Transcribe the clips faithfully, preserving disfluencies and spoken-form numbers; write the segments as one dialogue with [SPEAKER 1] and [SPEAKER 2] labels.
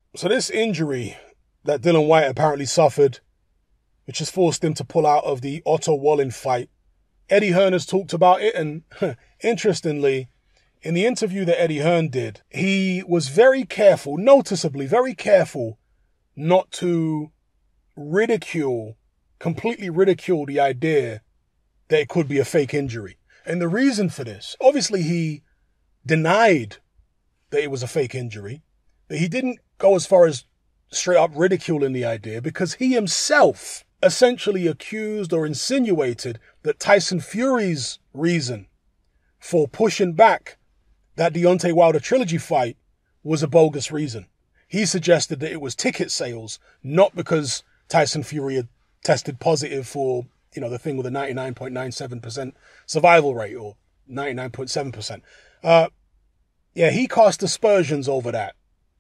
[SPEAKER 1] So this injury that Dillian Whyte apparently suffered, which has forced him to pull out of the Otto Wallin fight, Eddie Hearn has talked about it, and interestingly, in the interview that Eddie Hearn did, he was very careful, noticeably very careful, not to ridicule, completely ridicule the idea that it could be a fake injury. And the reason for this, obviously he denied that it was a fake injury, but he didn't go as far as straight up ridiculing the idea because he himself essentially accused or insinuated that Tyson Fury's reason for pushing back that Deontay Wilder trilogy fight was a bogus reason. He suggested that it was ticket sales, not because Tyson Fury had tested positive for, you know, the thing with a ninety-nine point nine seven percent survival rate or ninety-nine point seven percent. Uh, yeah, he cast aspersions over that.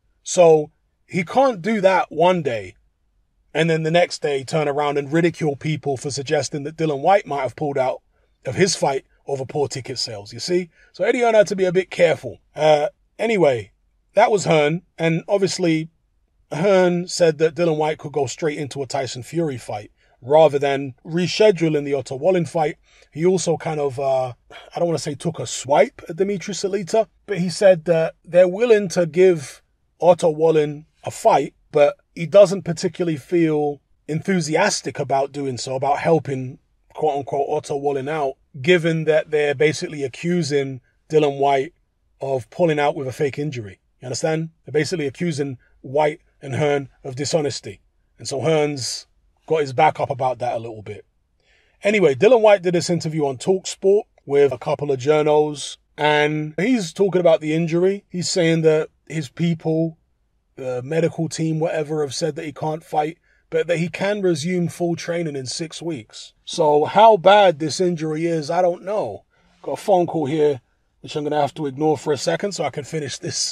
[SPEAKER 1] So he can't do that one day and then the next day turn around and ridicule people for suggesting that Dillian Whyte might have pulled out of his fight over poor ticket sales, you see? So Eddie Hearn had to be a bit careful. Uh, anyway, that was Hearn, and obviously Hearn said that Dillian Whyte could go straight into a Tyson Fury fight rather than rescheduling the Otto Wallin fight. He also kind of, uh, I don't want to say took a swipe at Dimitri Salita, but he said that they're willing to give Otto Wallin a fight, but he doesn't particularly feel enthusiastic about doing so, about helping, quote-unquote, Otto Wallin out, given that they're basically accusing Dillian Whyte of pulling out with a fake injury. You understand? They're basically accusing Whyte and Hearn of dishonesty. And so Hearn's got his back up about that a little bit. Anyway, Dillian Whyte did this interview on TalkSport with a couple of journos, and he's talking about the injury. He's saying that his people, the medical team, whatever, have said that he can't fight, but that he can resume full training in six weeks. So how bad this injury is, I don't know. Got a phone call here, which I'm going to have to ignore for a second so I can finish this,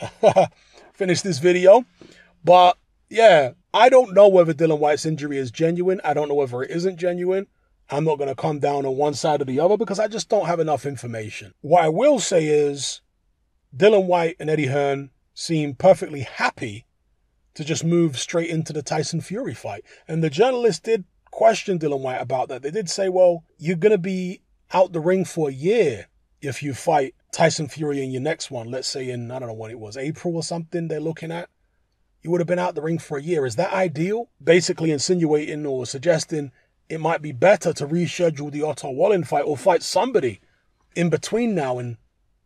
[SPEAKER 1] finish this video. But yeah, I don't know whether Dillian Whyte's injury is genuine. I don't know whether it isn't genuine. I'm not going to come down on one side or the other because I just don't have enough information. What I will say is Dillian Whyte and Eddie Hearn seem perfectly happy to just move straight into the Tyson Fury fight. And the journalist did question Dillian Whyte about that. They did say, well, you're going to be out the ring for a year if you fight Tyson Fury in your next one. Let's say in, I don't know when it was, April or something they're looking at. You would have been out the ring for a year. Is that ideal? Basically insinuating or suggesting it might be better to reschedule the Otto Wallin fight or fight somebody in between now and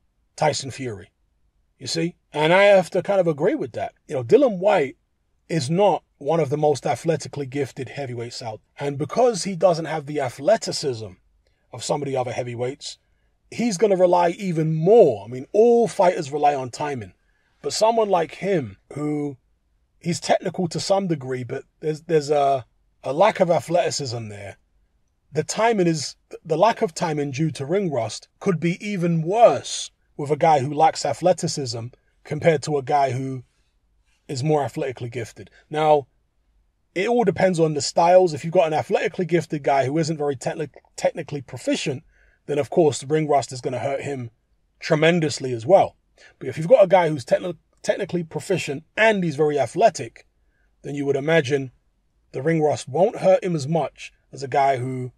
[SPEAKER 1] Tyson Fury. You see? And I have to kind of agree with that. You know, Dillian Whyte is not one of the most athletically gifted heavyweights out. And because he doesn't have the athleticism of some of the other heavyweights, he's going to rely even more. I mean, all fighters rely on timing. But someone like him, who he's technical to some degree, but there's there's a, a lack of athleticism there. The timing is, the lack of timing due to ring rust could be even worse with a guy who lacks athleticism compared to a guy who is more athletically gifted. Now, it all depends on the styles. If you've got an athletically gifted guy who isn't very techni- technically proficient, then of course the ring rust is going to hurt him tremendously as well. But if you've got a guy who's techni- technically proficient and he's very athletic, then you would imagine the ring rust won't hurt him as much as a guy who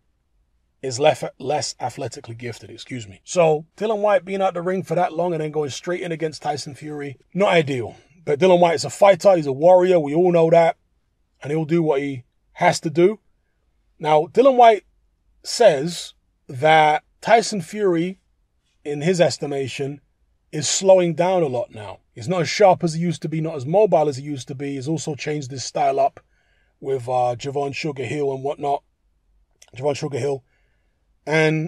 [SPEAKER 1] is less, less athletically gifted, excuse me. So Dillian Whyte being out the ring for that long and then going straight in against Tyson Fury, not ideal. But Dillian Whyte is a fighter, he's a warrior, we all know that. And he'll do what he has to do. Now, Dillian Whyte says that Tyson Fury, in his estimation, is slowing down a lot now. He's not as sharp as he used to be, not as mobile as he used to be. He's also changed his style up with uh, Javon Sugar Hill and whatnot. Javon Sugar Hill. And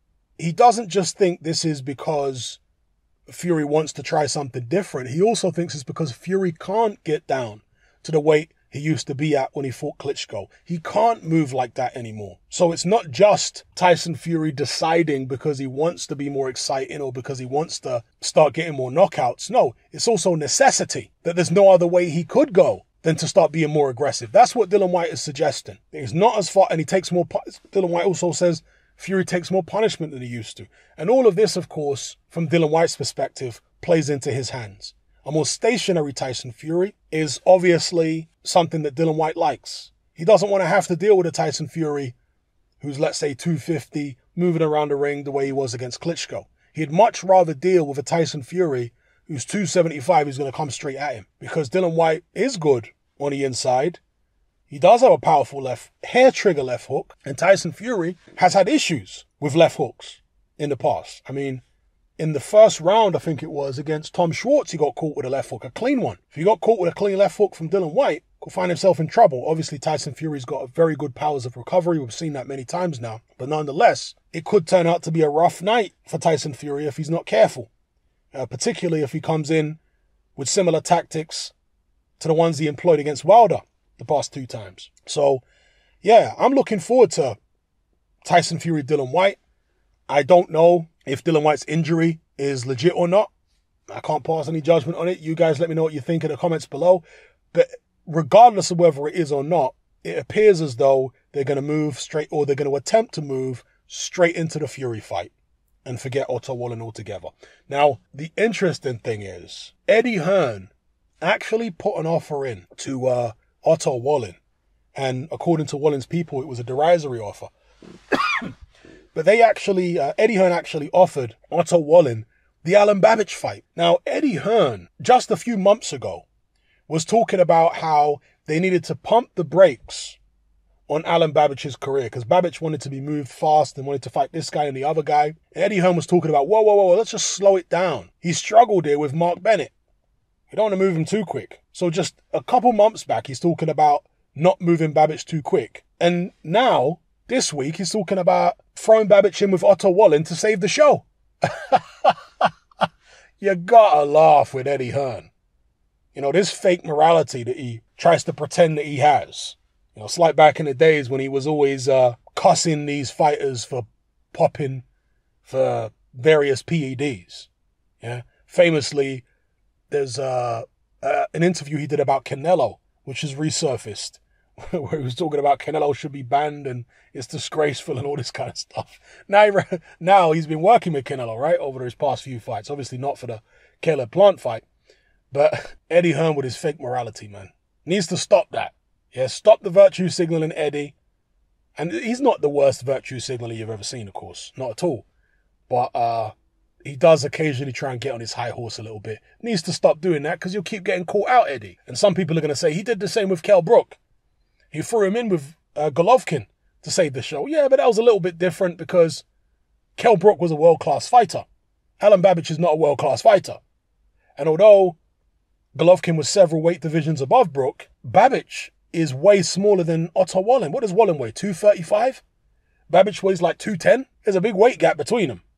[SPEAKER 1] he doesn't just think this is because Fury wants to try something different. He also thinks it's because Fury can't get down to the weight he used to be at when he fought Klitschko. He can't move like that anymore. So it's not just Tyson Fury deciding because he wants to be more exciting or because he wants to start getting more knockouts. No, it's also necessity that there's no other way he could go than to start being more aggressive. That's what Dillian Whyte is suggesting. He's not as far, and he takes more, Dillian Whyte also says Fury takes more punishment than he used to. And all of this, of course, from Dillian Whyte's perspective, plays into his hands. A more stationary Tyson Fury is obviously something that Dillian Whyte likes. He doesn't want to have to deal with a Tyson Fury who's, let's say, two fifty, moving around the ring the way he was against Klitschko. He'd much rather deal with a Tyson Fury who's two seventy-five, who's going to come straight at him. Because Dillian Whyte is good on the inside. He does have a powerful left, hair trigger left hook. And Tyson Fury has had issues with left hooks in the past. I mean, in the first round, I think it was, against Tom Schwartz, he got caught with a left hook, a clean one. If he got caught with a clean left hook from Dillian Whyte, could find himself in trouble. Obviously, Tyson Fury's got a very good powers of recovery. We've seen that many times now. But nonetheless, it could turn out to be a rough night for Tyson Fury if he's not careful. Uh, particularly if he comes in with similar tactics to the ones he employed against Wilder the past two times. So, yeah, I'm looking forward to Tyson Fury, Dillian Whyte. I don't know if Dillian Whyte's injury is legit or not. I can't pass any judgment on it. You guys let me know what you think in the comments below. But regardless of whether it is or not, it appears as though they're going to move straight, or they're going to attempt to move straight into the Fury fight and forget Otto Wallin altogether. Now, the interesting thing is, Eddie Hearn actually put an offer in to uh, Otto Wallin. And according to Wallin's people, it was a derisory offer. But they actually, uh, Eddie Hearn actually offered Otto Wallin the Alan Babbage fight. Now, Eddie Hearn, just a few months ago, was talking about how they needed to pump the brakes on Alan Babbage's career, because Babbage wanted to be moved fast and wanted to fight this guy and the other guy. And Eddie Hearn was talking about, whoa, whoa, whoa, let's just slow it down. He struggled here with Mark Bennett. We don't want to move him too quick. So just a couple months back, he's talking about not moving Babbage too quick. And now, this week, he's talking about throwing Babbage in with Otto Wallin to save the show. You gotta laugh with Eddie Hearn. You know, this fake morality that he tries to pretend that he has. You know, it's like back in the days when he was always uh, cussing these fighters for popping for various P E Ds. Yeah, famously, there's uh, uh, an interview he did about Canelo, which has resurfaced, where he was talking about Canelo should be banned and it's disgraceful and all this kind of stuff. Now, he, now he's been working with Canelo, right, over his past few fights. Obviously not for the Caleb Plant fight, but Eddie Hearn with his fake morality, man, needs to stop that. Yeah, stop the virtue signaling, Eddie. And he's not the worst virtue signaler you've ever seen, of course, not at all. But uh, he does occasionally try and get on his high horse a little bit. Needs to stop doing that, because you'll keep getting caught out, Eddie. And some people are going to say he did the same with Kell Brook. He threw him in with uh, Golovkin to save the show. Yeah, but that was a little bit different because Kell Brook was a world-class fighter. Alan Babbage is not a world-class fighter. And although Golovkin was several weight divisions above Brook, Babbage is way smaller than Otto Wallin. What does Wallin weigh? two thirty-five? Babbage weighs like two ten? There's a big weight gap between them.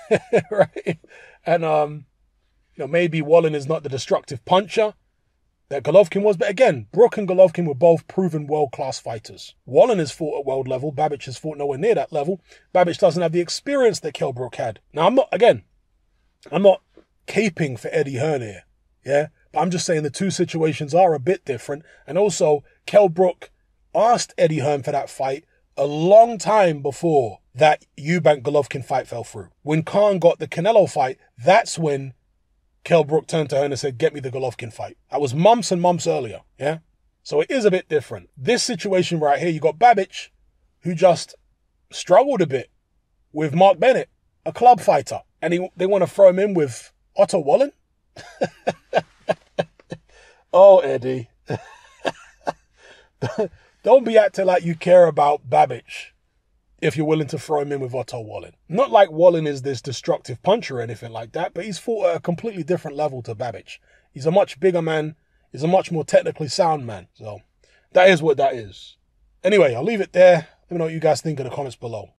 [SPEAKER 1] Right? And, um, you know, maybe Wallin is not the destructive puncher that Golovkin was. But again, Brook and Golovkin were both proven world-class fighters. Wallin has fought at world level. Babbage has fought nowhere near that level. Babbage doesn't have the experience that Kell Brook had. Now, I'm not, again, I'm not caping for Eddie Hearn here. Yeah? But I'm just saying the two situations are a bit different. And also, Kell Brook asked Eddie Hearn for that fight a long time before that Eubank Golovkin fight fell through. When Khan got the Canelo fight, that's when Kell Brook turned to Hearn and said, get me the Golovkin fight. That was months and months earlier, yeah? So it is a bit different. This situation right here, you got Babbage, who just struggled a bit with Mark Bennett, a club fighter. And he, they want to throw him in with Otto Wallin? Oh, Eddie. Don't be acting like you care about Babbage if you're willing to throw him in with Otto Wallin. Not like Wallin is this destructive puncher or anything like that, but he's fought at a completely different level to Babbage. He's a much bigger man. He's a much more technically sound man. So that is what that is. Anyway, I'll leave it there. Let me know what you guys think in the comments below.